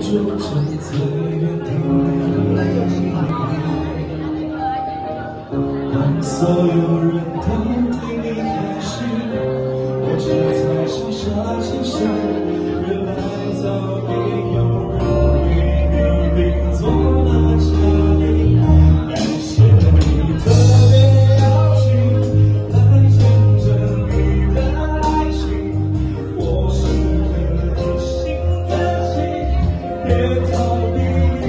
着最远的你，当所有人都对你开心，我这才傻傻清醒，原来早已有人为你定做了嘉宾。感谢你特别邀请来见证你的爱情，我是个心的心，别逃避。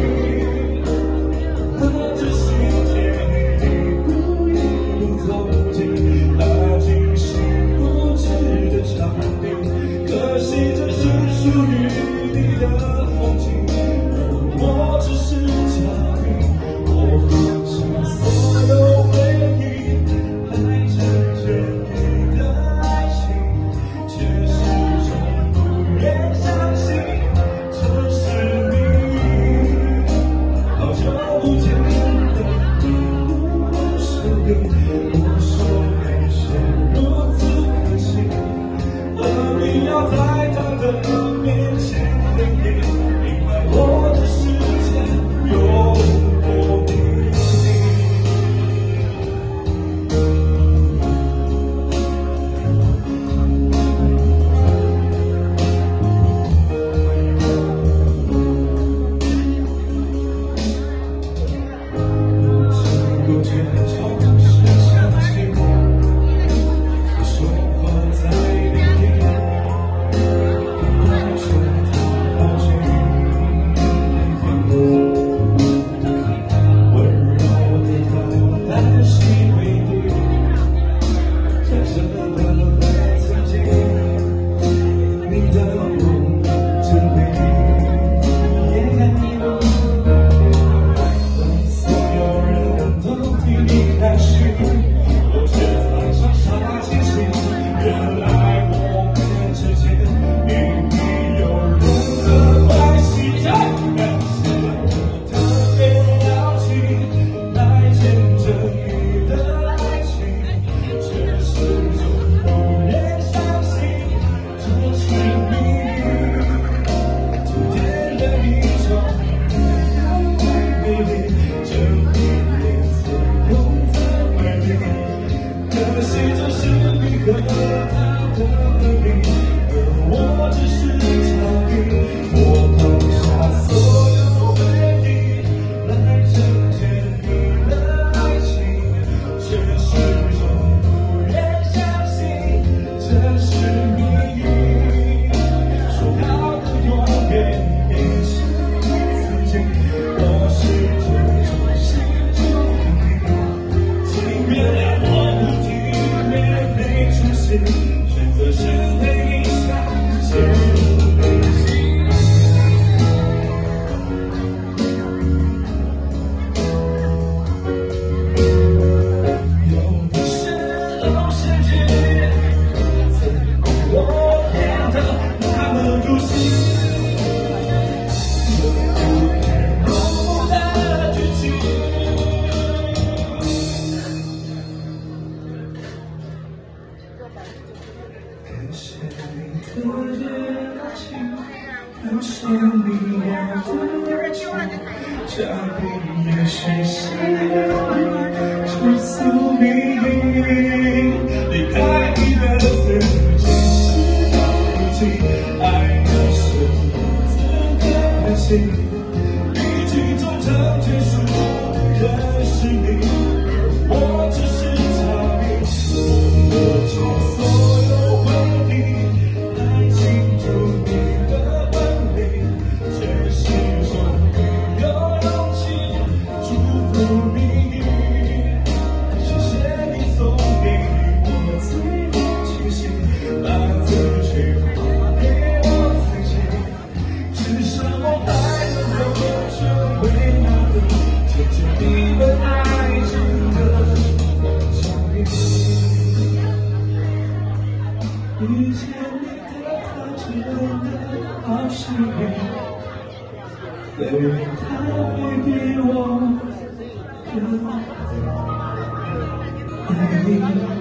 和这些天一步一路走进那惊心不止的场景，可惜这是属于你的风景，而我只是嘉宾。我放下所有回忆来成全你的爱情，却始终不愿相信这是命运。好久不见的你忽生病，我说没事如此可惜，何必要在他的面前飞跌？因为我的世界有过你。经过坚强是相信，生活在原地，带着他靠近，温柔的他单膝跪地，在这的在曾经，你的梦真美。所有人都替你开心，我却在傻傻清醒，原来我们之间并没有任何关系。感谢你特别邀请来见证你的爱情，却始终不愿相信这是命运。今天的一场美丽，证明你最后的美丽。可惜这是你和他的分离，而我只是嘉宾。我放下所有回忆来成全你的爱情，却始终不愿相信这是命运。说好的永远一起曾经，我是这种心中你，请原谅我不体面没出息，选择是泪下陷入内心。有你是老诗句，曾令我变得那么入戏，这不堪入目的剧情。感谢你特别邀请，感谢你我的情，嘉宾也许是追溯命运，离开你的自己是到如今，爱的是如此的任性，一曲终成眷属的是你，我只是嘉宾。我抹去所有回忆来庆祝你的婚礼，却始终没有勇气祝福你。谢谢你送给我最后清醒，把自己还给我自己，至少我还能够成为那个见证你们爱情的嘉宾。遇见你的他真的好幸运，虽然他会比我更爱你。